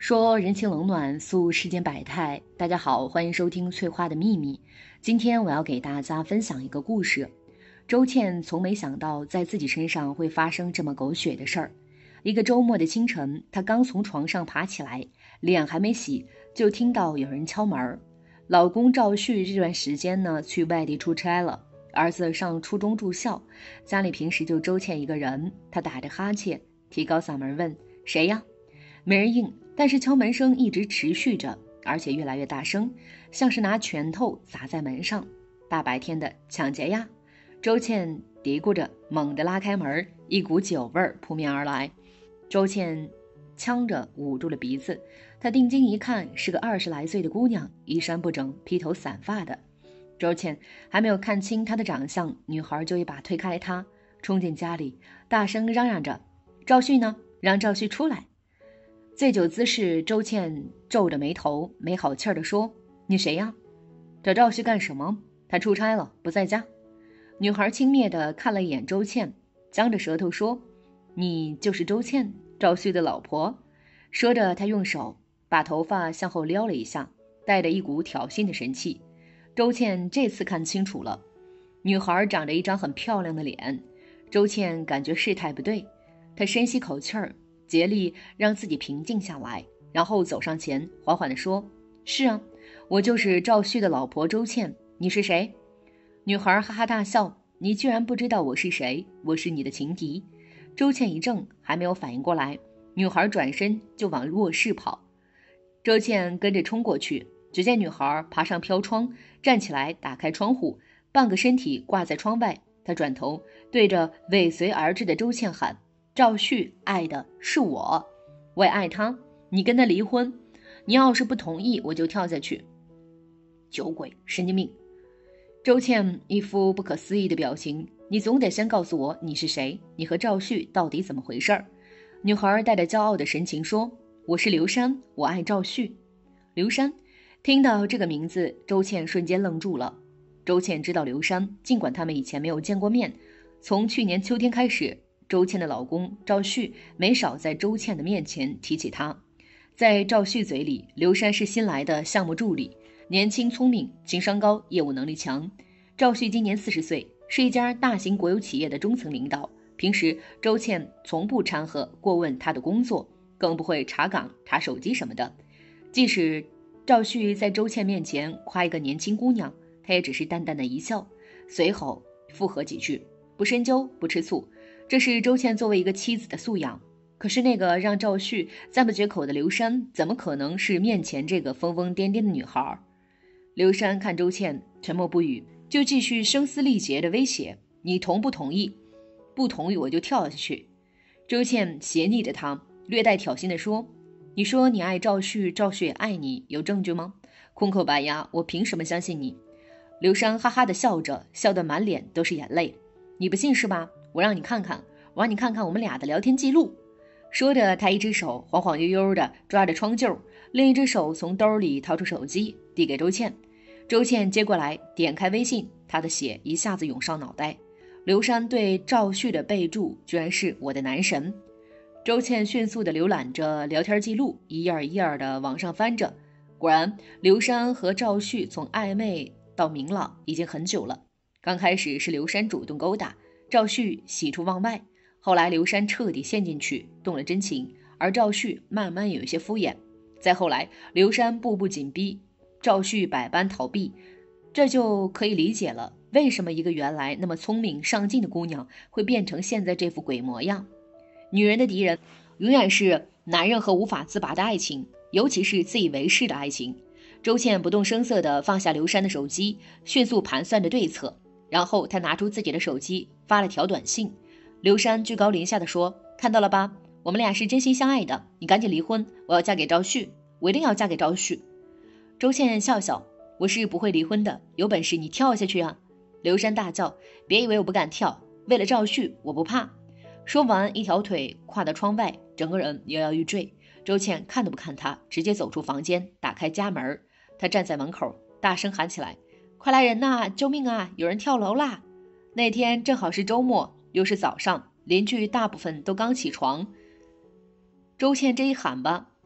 说人情冷暖，诉世间百态。大家好，欢迎收听翠花的秘密。今天我要给大家分享一个故事。周倩从没想到在自己身上会发生这么狗血的事儿。一个周末的清晨，她刚从床上爬起来，脸还没洗，就听到有人敲门。老公赵旭这段时间呢，去外地出差了，儿子上初中住校，家里平时就周倩一个人。她打着哈欠，提高嗓门问：谁呀？没人应，但是敲门声一直持续着，而且越来越大声，像是拿拳头砸在门上。大白天的，抢劫呀！周倩嘀咕着，猛地拉开门，一股酒味扑面而来。周倩呛着捂住了鼻子，她定睛一看，是个20来岁的姑娘，衣衫不整，披头散发的。周倩还没有看清她的长相，女孩就一把推开她，冲进家里，大声嚷嚷着：赵旭呢？让赵旭出来！醉酒滋事，周倩皱着眉头，没好气儿地说：你谁呀？找赵旭干什么？他出差了，不在家。女孩轻蔑地看了一眼周倩，僵着舌头说：你就是周倩，赵旭的老婆。说着，她用手把头发向后撩了一下，带着一股挑衅的神气。周倩这次看清楚了，女孩长着一张很漂亮的脸。周倩感觉事态不对，她深吸口气儿，竭力让自己平静下来，然后走上前，缓缓地说：是啊，我就是赵旭的老婆周倩，你是谁？女孩哈哈大笑：你居然不知道我是谁？我是你的情敌。周倩一怔，还没有反应过来，女孩转身就往卧室跑。周倩跟着冲过去，只见女孩爬上飘窗，站起来打开窗户，半个身体挂在窗外。她转头对着尾随而至的周倩喊：赵旭爱的是我，我也爱他，你跟他离婚，你要是不同意，我就跳下去。酒鬼，神经病！周倩一副不可思议的表情：你总得先告诉我你是谁，你和赵旭到底怎么回事儿？女孩带着骄傲的神情说：我是刘珊，我爱赵旭。刘珊，听到这个名字，周倩瞬间愣住了。周倩知道刘珊，尽管他们以前没有见过面，从去年秋天开始，周倩的老公赵旭没少在周倩的面前提起她。在赵旭嘴里，刘珊是新来的项目助理，年轻聪明，情商高，业务能力强。赵旭今年40岁，是一家大型国有企业的中层领导。平时周倩从不掺和过问他的工作，更不会查岗查手机什么的。即使赵旭在周倩面前夸一个年轻姑娘，他也只是淡淡的一笑，随后附和几句：不深究，不吃醋。这是周倩作为一个妻子的素养。可是那个让赵旭赞不绝口的刘珊，怎么可能是面前这个疯疯癫癫的女孩？刘珊看周倩沉默不语，就继续声嘶力竭的威胁：你同不同意？不同意我就跳下去。周倩斜睨着他，略带挑衅地说：你说你爱赵旭，赵旭也爱你，有证据吗？空口白牙，我凭什么相信你？刘珊哈哈地笑着，笑得满脸都是眼泪。你不信是吧？我让你看看我们俩的聊天记录。说着，他一只手晃晃悠悠地抓着窗臼，另一只手从兜里掏出手机递给周倩。周倩接过来，点开微信，她的血一下子涌上脑袋。刘珊对赵旭的备注居然是我的男神。周倩迅速地浏览着聊天记录，一页一页地往上翻着。果然，刘珊和赵旭从暧昧到明朗已经很久了。刚开始是刘珊主动勾搭，赵旭喜出望外。后来刘珊彻底陷进去，动了真情，而赵旭慢慢有一些敷衍。再后来，刘珊步步紧逼，赵旭百般逃避。这就可以理解了，为什么一个原来那么聪明上进的姑娘会变成现在这副鬼模样。女人的敌人永远是男人和无法自拔的爱情，尤其是自以为是的爱情。周倩不动声色地放下刘珊的手机，迅速盘算着对策，然后她拿出自己的手机发了条短信。刘珊居高临下地说：看到了吧，我们俩是真心相爱的，你赶紧离婚，我要嫁给赵旭，我一定要嫁给赵旭。周倩笑笑：我是不会离婚的，有本事你跳下去啊！刘珊大叫：别以为我不敢跳，为了赵旭我不怕。说完，一条腿跨到窗外，整个人摇摇欲坠。周倩看都不看他，直接走出房间，打开家门。他站在门口，大声喊起来：快来人呐，救命啊，有人跳楼啦！那天正好是周末，又是早上，邻居大部分都刚起床。周倩这一喊吧，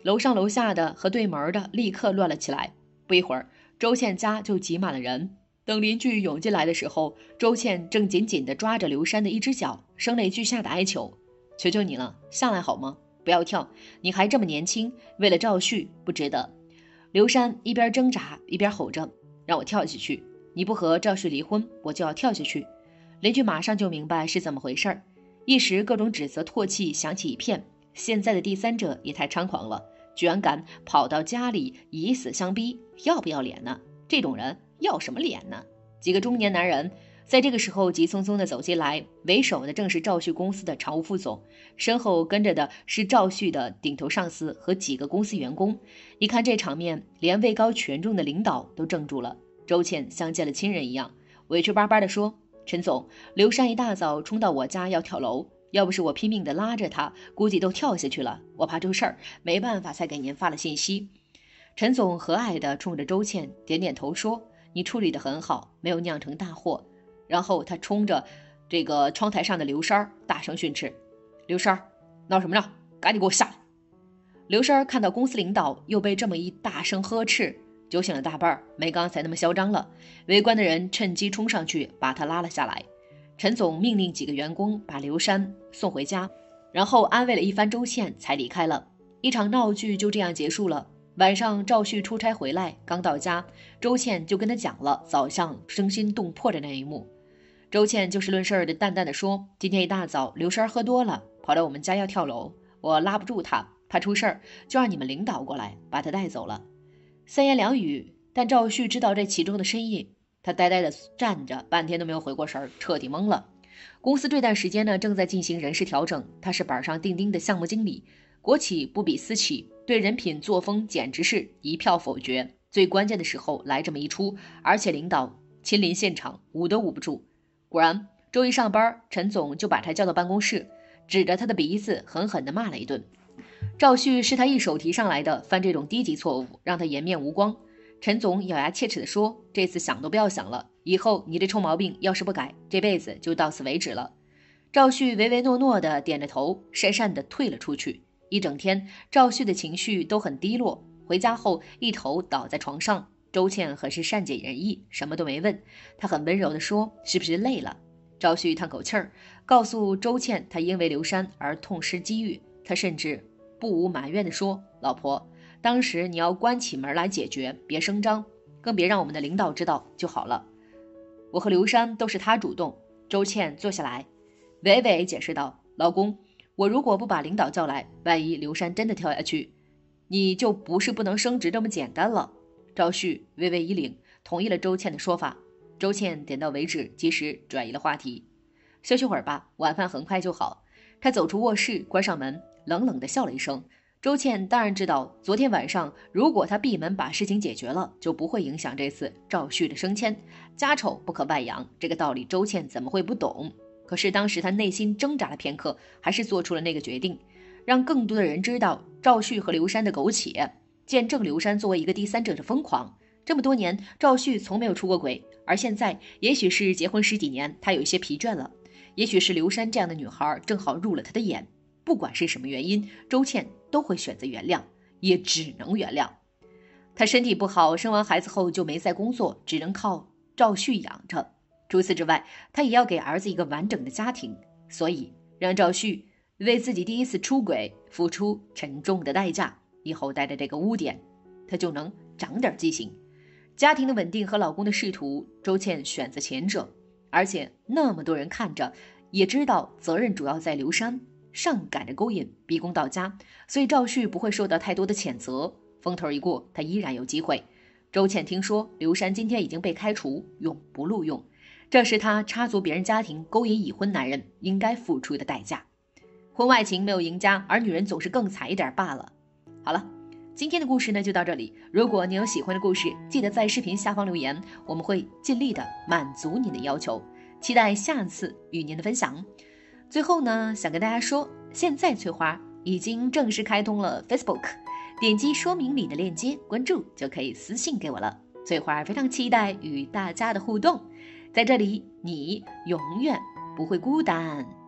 楼上楼下的和对门的立刻乱了起来。不一会儿，周倩家就挤满了人。等邻居涌进来的时候，周倩正紧紧地抓着刘珊的一只脚，声泪俱下的哀求：“求求你了，下来好吗？不要跳，你还这么年轻，为了赵旭不值得。”刘珊一边挣扎一边吼着：“让我跳下去！你不和赵旭离婚，我就要跳下去！”邻居马上就明白是怎么回事儿，一时各种指责唾弃响起一片。现在的第三者也太猖狂了，居然敢跑到家里以死相逼，要不要脸呢？这种人要什么脸呢？几个中年男人在这个时候急匆匆地走进来，为首的正是赵旭公司的常务副总，身后跟着的是赵旭的顶头上司和几个公司员工。一看这场面，连位高权重的领导都怔住了。周倩像见了亲人一样，委屈巴巴地说：“陈总，刘珊一大早冲到我家要跳楼，要不是我拼命地拉着她，估计都跳下去了。我怕出事儿，没办法才给您发了信息。”陈总和蔼地冲着周倩点点头说：“你处理得很好，没有酿成大祸。”然后他冲着这个窗台上的刘珊大声训斥：“刘珊，闹什么呢？赶紧给我下来！”刘珊看到公司领导又被这么一大声呵斥，酒醒了大半，没刚才那么嚣张了。围观的人趁机冲上去把他拉了下来。陈总命令几个员工把刘珊送回家，然后安慰了一番周倩才离开了。一场闹剧就这样结束了。晚上赵旭出差回来，刚到家，周倩就跟他讲了早上惊心动魄的那一幕。周倩就事论事的淡淡的说：“今天一大早刘珊喝多了，跑到我们家要跳楼，我拉不住她，怕出事儿，就让你们领导过来把她带走了。”三言两语，但赵旭知道这其中的深意。他呆呆的站着，半天都没有回过神儿，彻底懵了。公司这段时间呢，正在进行人事调整，他是板上钉钉的项目经理，国企不比私企，对人品作风简直是一票否决。最关键的时候来这么一出，而且领导亲临现场，捂都捂不住。果然，周一上班，陈总就把他叫到办公室，指着他的鼻子狠狠地骂了一顿。赵旭是他一手提上来的，犯这种低级错误，让他颜面无光。陈总咬牙切齿地说：“这次想都不要想了，以后你这臭毛病要是不改，这辈子就到此为止了。”赵旭唯唯诺诺地点着头，讪讪地退了出去。一整天，赵旭的情绪都很低落。回家后，一头倒在床上。周倩很是善解人意，什么都没问。她很温柔地说：“是不是累了？”赵旭叹口气儿，告诉周倩他因为刘珊而痛失机遇。他甚至不无埋怨地说：“老婆，当时你要关起门来解决，别声张，更别让我们的领导知道就好了。我和刘珊都是他主动。”周倩坐下来，娓娓解释道：“老公，我如果不把领导叫来，万一刘珊真的跳下去，你就不是不能升职这么简单了。”赵旭微微一领，同意了周倩的说法。周倩点到为止，及时转移了话题：“休息会儿吧，晚饭很快就好。”他走出卧室，关上门，冷冷地笑了一声。周倩当然知道，昨天晚上如果他闭门把事情解决了，就不会影响这次赵旭的升迁。家丑不可外扬，这个道理周倩怎么会不懂？可是当时他内心挣扎了片刻，还是做出了那个决定，让更多的人知道赵旭和刘珊的苟且，见证刘珊作为一个第三者的疯狂。这么多年，赵旭从没有出过轨，而现在也许是结婚10几年，他有一些疲倦了，也许是刘珊这样的女孩正好入了他的眼。不管是什么原因，周倩都会选择原谅，也只能原谅。她身体不好，生完孩子后就没再工作，只能靠赵旭养着。除此之外，她也要给儿子一个完整的家庭，所以让赵旭为自己第一次出轨付出沉重的代价。以后带着这个污点，她就能长点记性。家庭的稳定和老公的仕途，周倩选择前者，而且那么多人看着，也知道责任主要在刘珊，上赶着勾引逼宫到家，所以赵旭不会受到太多的谴责。风头一过，他依然有机会。周倩听说刘珊今天已经被开除，永不录用，这是她插足别人家庭勾引已婚男人应该付出的代价。婚外情没有赢家，而女人总是更惨一点罢了。好了，今天的故事呢就到这里。如果你有喜欢的故事，记得在视频下方留言，我们会尽力的满足你的要求，期待下次与您的分享。最后呢，想跟大家说，现在翠花已经正式开通了 Facebook， 点击说明里的链接关注就可以私信给我了。翠花非常期待与大家的互动，在这里你永远不会孤单。